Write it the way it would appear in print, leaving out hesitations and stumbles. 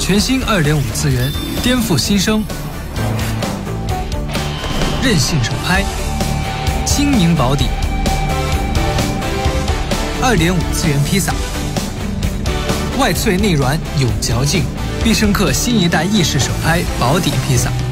全新2.5次元，颠覆新生，韧性手拍，轻盈保底。2.5次元披萨，外脆内软有嚼劲，必胜客新一代意式手拍保底披萨。